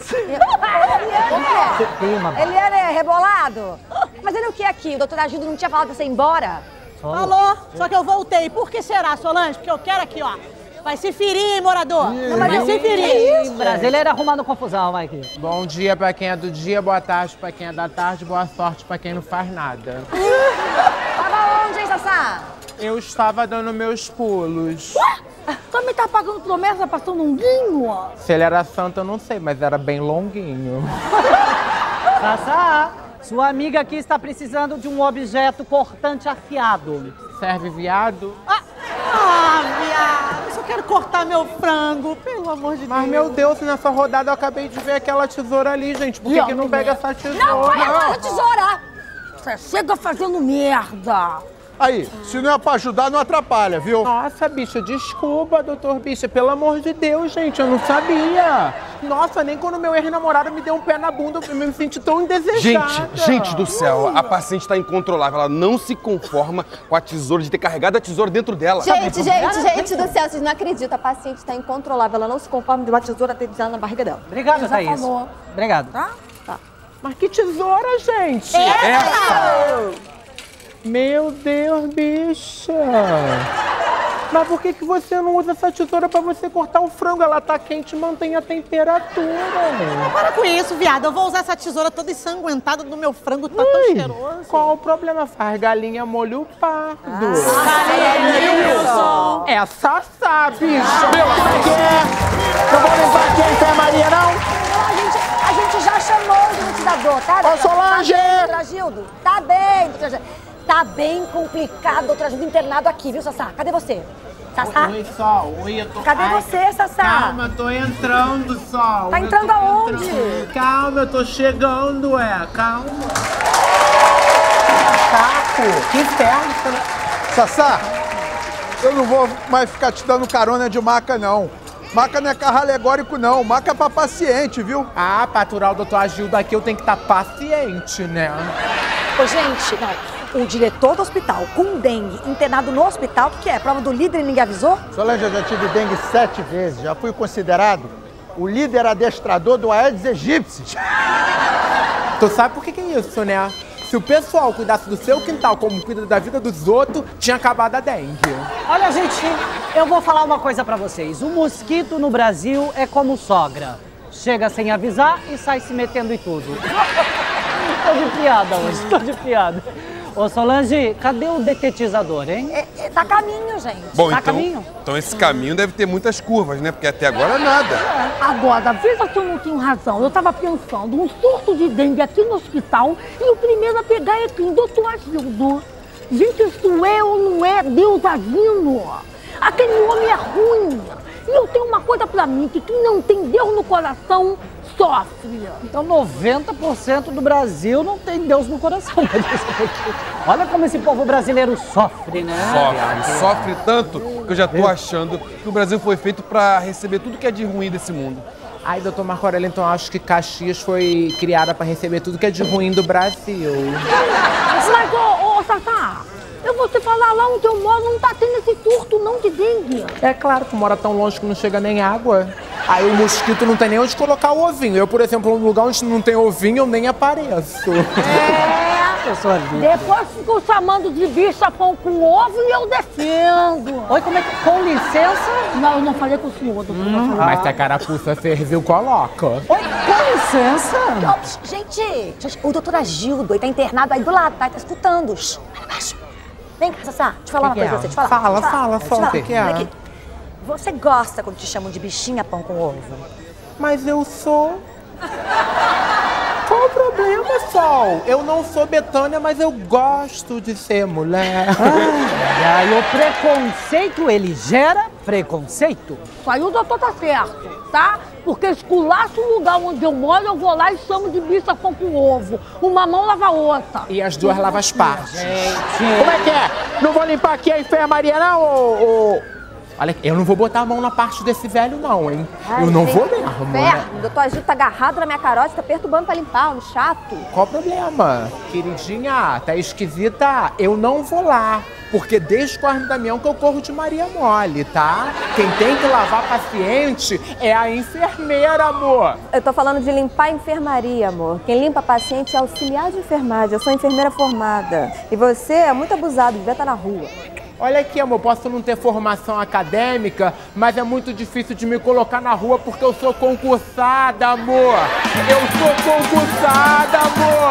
Ele é rebolado? Mas ele é o que aqui? O doutor Agildo não tinha falado pra você ir embora? Falou, só que eu voltei. Por que será, Solange? Porque eu quero aqui, ó. Vai se ferir, morador. Não, mas vai se ferir. Brasileiro arrumando confusão, Mike. Bom dia pra quem é do dia, boa tarde pra quem é da tarde, boa sorte pra quem não faz nada. Tava onde, hein, Sassá? Eu estava dando meus pulos. Também tá pagando promessa pra seu Longuinho? Se ele era santo, eu não sei, mas era bem longuinho. Sassá, sua amiga aqui está precisando de um objeto cortante afiado. Serve viado? Viado, eu só quero cortar meu frango, pelo amor de Deus. Mas, meu Deus, nessa rodada eu acabei de ver aquela tesoura ali, gente. Por que não pega essa tesoura? Não, vai essa tesoura! Você chega fazendo merda. Aí, se não é pra ajudar, não atrapalha, viu? Nossa, bicha, desculpa, doutor Bicha. Pelo amor de Deus, gente, eu não sabia. Nossa, nem quando meu ex-namorado me deu um pé na bunda, eu me senti tão indesejada. Gente do céu, a paciente tá incontrolável. Ela não se conforma com a tesoura, de ter carregado a tesoura dentro dela. Gente do céu, vocês não acreditam. A paciente tá incontrolável. Ela não se conforma de uma tesoura ter na barriga dela. Obrigado, Thaís. Obrigado. Tá? Mas que tesoura, gente? Essa! Meu Deus, bicha! Mas por que você não usa essa tesoura pra você cortar o frango? Ela tá quente e mantém a temperatura. Para com isso, viado. Eu vou usar essa tesoura toda ensanguentada no meu frango, tá tão cheiroso. Qual o problema? Faz galinha molho pardo. É Sassá, bicho! Não vou limpar aqui a enfermaria, não? A gente já chamou o ventilador, tá? Ô, Solange! Tá bem, doutor Agildo? Tá bem, doutor Agildo. Tá bem complicado, doutor Agildo internado aqui, viu, Sassá? Cadê você? Sassá? Oi, Sol. Oi, eu tô... Cadê você, Sassá? Calma, tô entrando, Sol. Tá entrando aonde? Calma, eu tô chegando, calma. Saco, que inferno. Sassá, eu não vou mais ficar te dando carona de maca, não. Maca não é carro alegórico, não. Maca é pra paciente, viu? Ah, pra aturar o doutor Agildo aqui, eu tenho que estar paciente, né? Ô, gente, não. O diretor do hospital com dengue internado no hospital, o que é? Prova do líder e ninguém avisou? Solange, eu já tive dengue 7 vezes. Já fui considerado o líder adestrador do Aedes aegypti. Tu sabe por que é isso, né? Se o pessoal cuidasse do seu quintal como cuida da vida dos outros, tinha acabado a dengue. Olha, gente, eu vou falar uma coisa pra vocês. O mosquito no Brasil é como sogra. Chega sem avisar e sai se metendo em tudo. Tô de piada hoje, tô de piada. Ô, Solange, cadê o detetizador, hein? Tá a caminho, gente. Bom, tá então esse caminho deve ter muitas curvas, né? Porque até agora nada. Agora, veja se eu não tenho razão. Eu tava pensando, um surto de dengue aqui no hospital e o primeiro a pegar é quem? Doutor Agildo. Gente, isso é ou não é Deus agindo? Aquele homem é ruim. E eu tenho uma coisa pra mim, que quem não tem Deus no coração sofre. Então 90% do Brasil não tem Deus no coração. Olha como esse povo brasileiro sofre, né? Sofre tanto que eu já tô achando que o Brasil foi feito pra receber tudo que é de ruim desse mundo. Ai, doutor Marco Aurélio, então acho que Caxias foi criada pra receber tudo que é de ruim do Brasil. Mas, ô, Tatá, eu vou te falar, lá onde eu moro não tá tendo esse surto não de dengue. É claro que mora tão longe que não chega nem água. Aí o mosquito não tem nem onde colocar o ovinho. Eu, por exemplo, num lugar onde não tem ovinho, eu nem apareço. Depois ficam chamando de bicha pão com ovo e eu defendo. Oi, como é que... Com licença? Não, eu não falei com o senhor, doutor. Mas se a carapuça serviu, coloca. Oi, com licença? Gente, o doutor Agildo, ele tá internado aí do lado, tá? Ele tá escutando. Vai baixo. Vem cá, Sassá, deixa eu falar uma coisa pra você. Deixa eu falar. Fala, o que é? Olha aqui. Você gosta quando te chamam de bichinha pão com ovo? Mas eu sou... Qual o problema, Sol? Eu não sou Betânia, mas eu gosto de ser mulher. E o preconceito, ele gera preconceito. Isso aí o doutor tá certo, tá? Porque esculacha o lugar onde eu moro, eu vou lá e chamo de bicha pão com ovo. Uma mão lava a outra. E as duas lavam as partes. Como é que é? Não vou limpar aqui a enfermaria, não, ô... Olha, eu não vou botar a mão na parte desse velho, não, hein? Ai, eu não gente, vou mesmo. Inferno, o doutor Agildo tá agarrado na minha carote, tá perturbando pra limpar, um chato. Qual o problema? Queridinha, tá esquisita? Eu não vou lá. Porque desde o Corre Damião que eu corro de Maria Mole, tá? Quem tem que lavar paciente é a enfermeira, amor. Eu tô falando de limpar a enfermaria, amor. Quem limpa paciente é auxiliar de enfermagem. Eu sou enfermeira formada. E você é muito abusado, devia estar na rua. Olha aqui, amor, posso não ter formação acadêmica, mas é muito difícil de me colocar na rua porque eu sou concursada, amor. Eu sou concursada,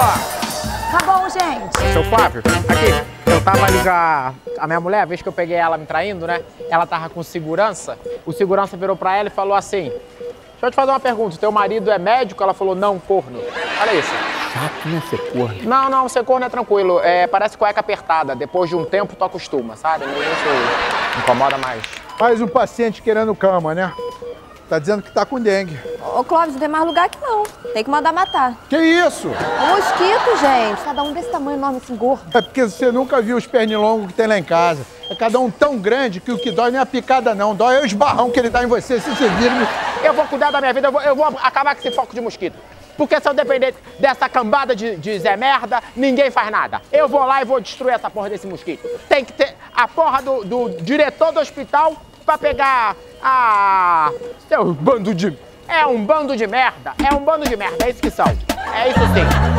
amor. Tá bom, gente. Seu Flávio, aqui, eu tava ali com a minha mulher, a vez que eu peguei ela me traindo, né? Ela tava com segurança, o segurança virou pra ela e falou assim, deixa eu te fazer uma pergunta, teu marido é médico? Ela falou, não, corno. Olha isso. Chato, né, ser corno? Não, ser corno é tranquilo, parece cueca apertada, depois de um tempo tu acostuma, sabe? Isso incomoda mais. Mais um paciente querendo cama, né? Tá dizendo que tá com dengue. Ô, Clóvis, não tem mais lugar aqui não. Tem que mandar matar. Que isso? Um mosquito, gente. Cada um desse tamanho enorme, assim, gordo. É porque você nunca viu os pernilongos que tem lá em casa. É cada um tão grande que o que dói não é a picada, não. Dói é o esbarrão que ele dá em você, se você vir. Eu vou cuidar da minha vida, eu vou acabar com esse foco de mosquito. Porque se eu depender dessa cambada de Zé Merda, ninguém faz nada. Eu vou lá e vou destruir essa porra desse mosquito. Tem que ter a porra do diretor do hospital pra pegar a... Seu bando de... É um bando de merda. É um bando de merda, é isso que são. É isso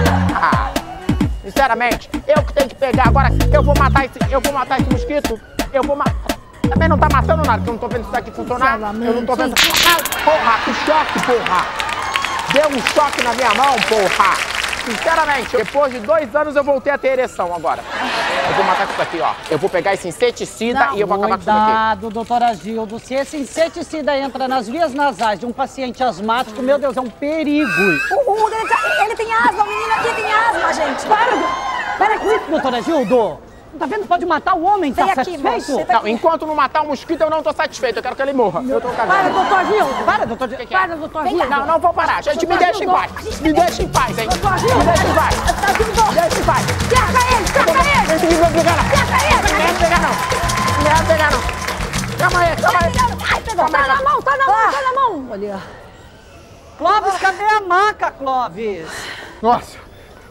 sim. Sinceramente, eu que tenho que pegar. Agora, eu vou matar esse mosquito. Eu vou matar... Também não tá matando nada, porque eu não tô vendo isso aqui funcionar. Eu não tô vendo... Porra, que choque, porra. Deu um choque na minha mão, porra! Sinceramente, depois de 2 anos eu voltei a ter ereção agora. Eu vou matar com isso aqui, ó. Eu vou pegar esse inseticida e eu vou acabar com isso aqui. Cuidado, doutor Agildo. Se esse inseticida entra nas vias nasais de um paciente asmático, meu Deus, é um perigo. Ele tem asma, o menino aqui tem asma, gente. Para com isso, doutor Agildo. Tá vendo? Pode matar o homem, tá satisfeito? Não, enquanto não matar o mosquito, eu não tô satisfeito. Eu quero que ele morra. Eu tô cagando. Para, doutor Agildo. Para, doutor Agildo. Para, doutor Agildo. Não, não vou parar. Gente, me deixa em paz. Me deixa em paz, hein? Doutor Agildo. Me deixa em paz. Me deixa em paz. Cerca ele, cerca ele. Não vai pegar, não. Cerca ele. Não vai pegar, não. Não vai pegar, não. Calma aí, calma aí. Ai, pegou. Tá na mão, tá na mão, tá na mão. Olha. Clóvis, cadê a maca, Clóvis? Nossa.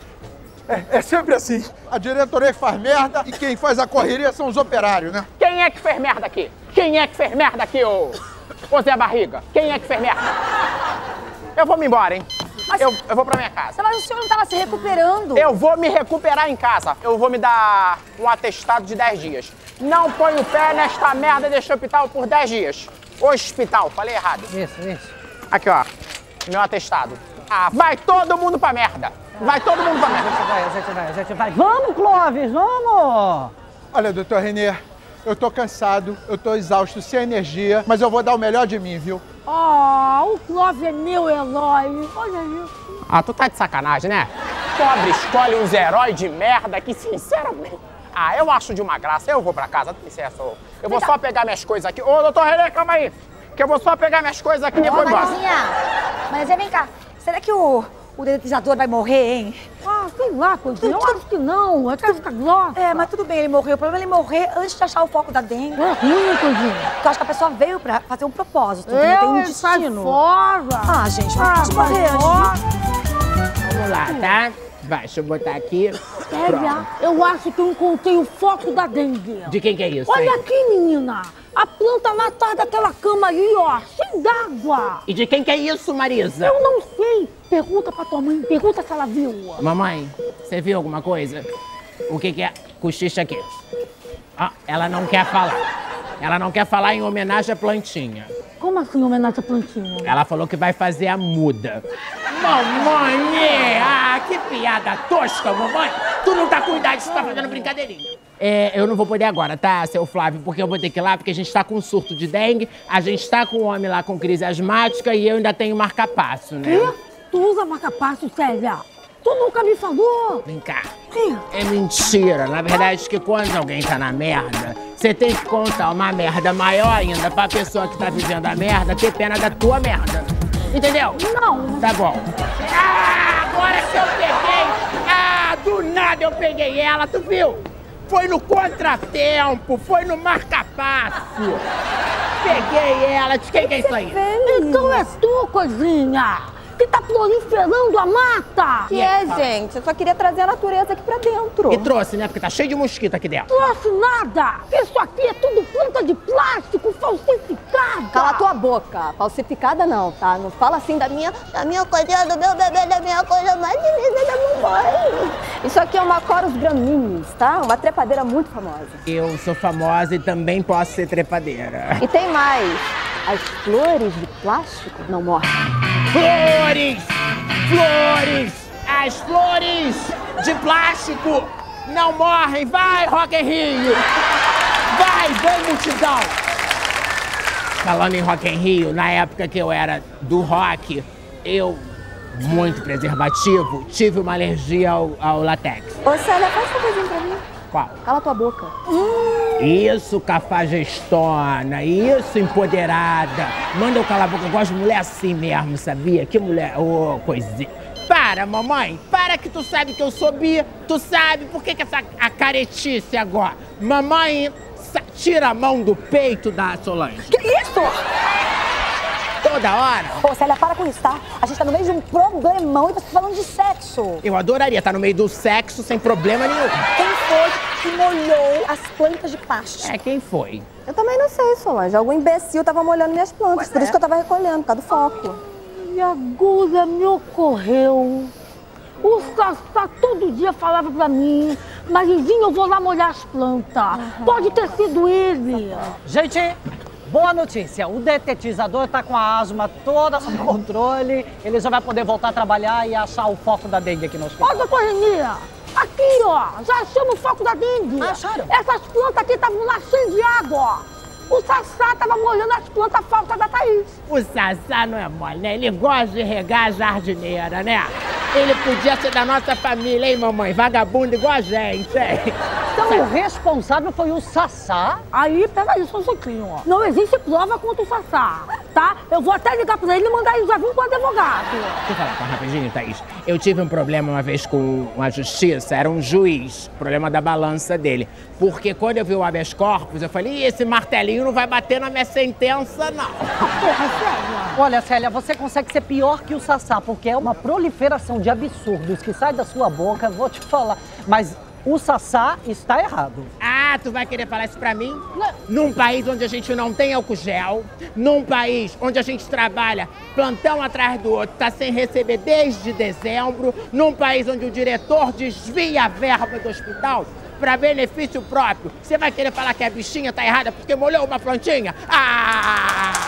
É sempre assim. A diretoria faz merda e quem faz a correria são os operários, né? Quem é que fez merda aqui? Quem é que fez merda aqui, ô Zé Barriga? Quem é que fez merda? Eu vou me embora, hein? Eu vou pra minha casa. Mas o senhor não tava se recuperando. Eu vou me recuperar em casa. Eu vou me dar um atestado de 10 dias. Não põe o pé nesta merda deste hospital por 10 dias. Hospital, falei errado. Isso. Aqui, ó. Meu atestado. Ah, vai todo mundo pra merda. Vai todo mundo pra merda. A gente vai. Vamos, Clóvis, vamos! Olha, doutor Renê, eu tô cansado, eu tô exausto, sem energia, mas eu vou dar o melhor de mim, viu? O Clóvis é meu herói. Olha isso. Ah, tu tá de sacanagem, né? Pobre escolhe uns heróis de merda que, sinceramente... Ah, eu acho de uma graça. Eu vou pra casa, dá licença. Eu vou só pegar minhas coisas aqui. Ô, doutor Renê, calma aí. Que eu vou só pegar minhas coisas aqui e vou embora. Mariazinha, vem cá. Será que o dedetizador vai morrer, hein? Ah, sei lá, coisinha. Eu acho que não. É que fica grossa. É, mas tudo bem ele morrer. O problema é ele morrer antes de achar o foco da dengue. É ruim, coisinha. Porque eu acho que a pessoa veio pra fazer um propósito, entendeu? Tem um destino. Sai fora. Ah, gente, vamos morrer antes. Vamos lá, tá? Vai, deixa eu botar aqui. Célia, eu acho que eu encontrei o foco da dengue. De quem que é isso? Olha hein? aqui, menina. A planta lá atrás daquela cama ali, ó, cheia d'água. E de quem que é isso, Marisa? Eu não sei. Pergunta pra tua mãe, pergunta se ela viu. Mamãe, você viu alguma coisa? O que é? Cochicha aqui. Ah, ela não quer falar. Ela não quer falar em homenagem à plantinha. Como assim, homenagem à plantinha? Ela falou que vai fazer a muda. Mamãe! Ah, que piada tosca, mamãe! Tu não tá com idade, tu tá fazendo brincadeirinha. Eu não vou poder agora, tá, seu Flávio? Porque eu vou ter que ir lá, porque a gente tá com um surto de dengue, a gente tá com um homem lá com crise asmática e eu ainda tenho marca-passo, né? Quê? Tu usa marca-passo, Célia? Tu nunca me falou. Vem cá. É mentira. Na verdade, que quando alguém tá na merda, você tem que contar uma merda maior ainda pra pessoa que tá vivendo a merda ter pena da tua merda. Entendeu? Não. Tá bom. Ah, agora que eu peguei! Ah, do nada eu peguei ela, tu viu? Foi no contratempo, foi no marca-passo. Peguei ela, de quem que é isso aí? Então é tu, coisinha, que tá proliferando a mata. Que é, gente? Eu só queria trazer a natureza aqui pra dentro. E trouxe, né? Porque tá cheio de mosquito aqui dentro. Trouxe nada. Isso aqui é tudo planta de plástico falsificada. Cala tua boca. Falsificada não, tá? Não fala assim da minha coisinha, do meu bebê, da minha coisa mais linda da mamãe. Isso aqui é uma Corus graminis, tá? Uma trepadeira muito famosa. Eu sou famosa e também posso ser trepadeira. E tem mais. As flores de plástico não morrem. Flores! Flores! As flores de plástico não morrem! Vai, Rock in Rio! Vai, vem, multidão! Falando em Rock in Rio, na época que eu era do rock, eu, muito preservativo, tive uma alergia ao látex. Ô, Célia, faz essa coisinha pra mim. Qual? Cala tua boca. Isso, cafajestona, isso, empoderada. Manda eu calar a boca, eu gosto de mulher assim mesmo, sabia? Que mulher, ô, coisinha. Para, mamãe, para que tu sabe que eu sou bi, tu sabe por que a caretice agora? Mamãe, tira a mão do peito da Solange. Que isso? Toda hora. Ô, Célia, para com isso, tá? A gente tá no meio de um problemão e você tá falando de sexo. Eu adoraria estar no meio do sexo sem problema nenhum. Quem foi que molhou as plantas de plástico? É, quem foi? Eu também não sei, Solange. Algum imbecil tava molhando minhas plantas. Por isso que eu tava recolhendo, por causa do foco. E agora me ocorreu. O Sassá todo dia falava pra mim, Marizinha, eu vou lá molhar as plantas. Pode ter sido ele. Gente, boa notícia. O detetizador tá com a asma toda sob controle. Ele já vai poder voltar a trabalhar e achar o foco da dengue aqui no hospital. Ó, doutor Renia, aqui, ó, já achamos o foco da dengue. Acharam? Essas plantas aqui estavam lá cheias de água, ó. O Sassá tava molhando as plantas falsas da Thaís. O Sassá não é mole, né? Ele gosta de regar a jardineira, né? Ele podia ser da nossa família, hein, mamãe? Vagabundo igual a gente, hein? Então o responsável foi o Sassá? Aí, peraí, só um pouquinho, ó. Não existe prova contra o Sassá, tá? Eu vou até ligar pra ele e mandar ele já vir com o advogado. Deixa eu falar rapidinho, Thaís. Eu tive um problema uma vez com a justiça, era um juiz, problema da balança dele. Porque quando eu vi o habeas corpus, eu falei, esse martelinho não vai bater na minha sentença, não. Porra, Célia. Olha, Célia, você consegue ser pior que o Sassá, porque é uma proliferação de absurdos que sai da sua boca, vou te falar. Mas o Sassá está errado. Ah, tu vai querer falar isso pra mim? Não. Num país onde a gente não tem álcool gel, num país onde a gente trabalha plantão atrás do outro, tá sem receber desde dezembro, num país onde o diretor desvia a verba do hospital para benefício próprio, você vai querer falar que a bichinha tá errada porque molhou uma plantinha? Ah!